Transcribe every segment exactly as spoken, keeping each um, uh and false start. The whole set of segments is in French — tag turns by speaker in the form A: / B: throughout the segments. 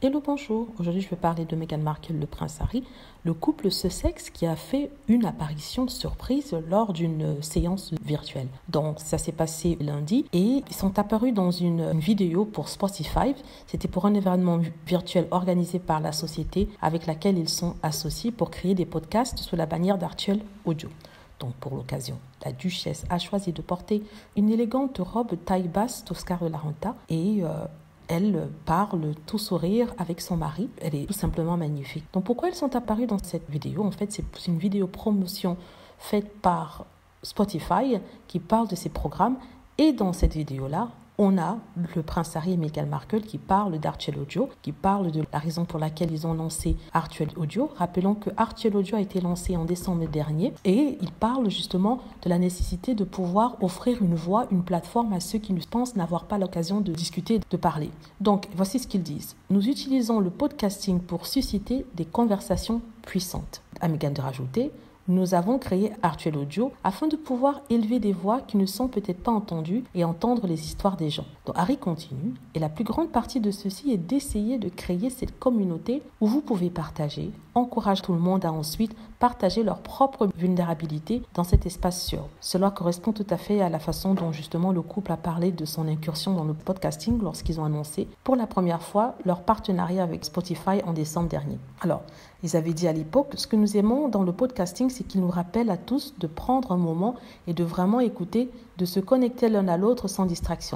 A: Hello, bonjour. Aujourd'hui, je vais parler de Meghan Markle et le prince Harry, le couple Sussex qui a fait une apparition surprise lors d'une séance virtuelle. Donc, ça s'est passé lundi et ils sont apparus dans une, une vidéo pour Spotify. C'était pour un événement virtuel organisé par la société avec laquelle ils sont associés pour créer des podcasts sous la bannière d'Article Audio. Donc, pour l'occasion, la duchesse a choisi de porter une élégante robe taille basse d'Oscar de la Renta et euh, elle parle tout sourire avec son mari. Elle est tout simplement magnifique. Donc pourquoi elles sont apparues dans cette vidéo? En fait, c'est une vidéo promotion faite par Spotify qui parle de ses programmes. Et dans cette vidéo-là, on a le prince Harry et Meghan Markle qui parlent d'Article Audio, qui parlent de la raison pour laquelle ils ont lancé Article Audio. Rappelons que Article Audio a été lancé en décembre dernier et ils parlent justement de la nécessité de pouvoir offrir une voix, une plateforme à ceux qui pensent n'avoir pas l'occasion de discuter, de parler. Donc, voici ce qu'ils disent. Nous utilisons le podcasting pour susciter des conversations puissantes. À Meghan de rajouter, nous avons créé Article Audio afin de pouvoir élever des voix qui ne sont peut-être pas entendues et entendre les histoires des gens. Donc Harry continue, et la plus grande partie de ceci est d'essayer de créer cette communauté où vous pouvez partager, encourage tout le monde à ensuite partager leur propre vulnérabilité dans cet espace sûr. Cela correspond tout à fait à la façon dont justement le couple a parlé de son incursion dans le podcasting lorsqu'ils ont annoncé pour la première fois leur partenariat avec Spotify en décembre dernier. Alors, ils avaient dit à l'époque, ce que nous aimons dans le podcasting, c'est qu'il nous rappelle à tous de prendre un moment et de vraiment écouter, de se connecter l'un à l'autre sans distraction.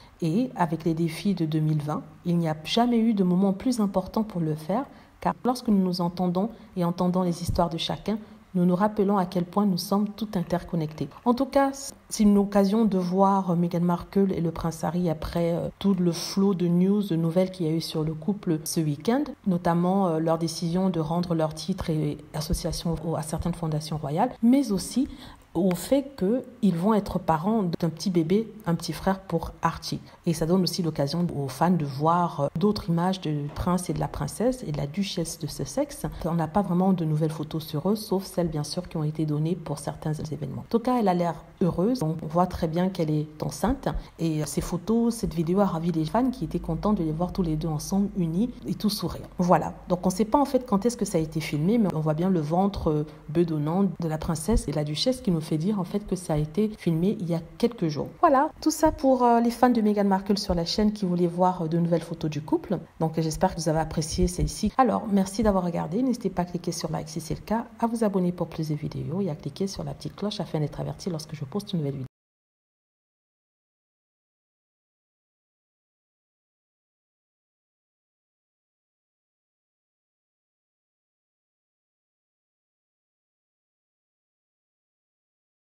A: Et avec les défis de deux mille vingt, il n'y a jamais eu de moment plus important pour le faire, car lorsque nous nous entendons et entendons les histoires de chacun, nous nous rappelons à quel point nous sommes tout interconnectés. En tout cas, c'est une occasion de voir Meghan Markle et le prince Harry après euh, tout le flot de news, de nouvelles qu'il y a eu sur le couple ce week-end, notamment euh, leur décision de rendre leur titre et association à certaines fondations royales, mais aussi au fait qu'ils vont être parents d'un petit bébé, un petit frère pour Archie. Et ça donne aussi l'occasion aux fans de voir d'autres images du prince et de la princesse et de la duchesse de Sussex. On n'a pas vraiment de nouvelles photos sur eux, sauf celles bien sûr qui ont été données pour certains événements. En tout cas, elle a l'air heureuse. On voit très bien qu'elle est enceinte. Et ces photos, cette vidéo a ravi les fans qui étaient contents de les voir tous les deux ensemble, unis et tout sourire. Voilà. Donc on ne sait pas en fait quand est-ce que ça a été filmé, mais on voit bien le ventre bedonnant de la princesse et de la duchesse qui nous fait dire en fait que ça a été filmé il y a quelques jours. Voilà, tout ça pour euh, les fans de Meghan Markle sur la chaîne qui voulaient voir euh, de nouvelles photos du couple. Donc j'espère que vous avez apprécié celle-ci. Alors, merci d'avoir regardé. N'hésitez pas à cliquer sur like si c'est le cas, à vous abonner pour plus de vidéos et à cliquer sur la petite cloche afin d'être averti lorsque je poste une nouvelle vidéo.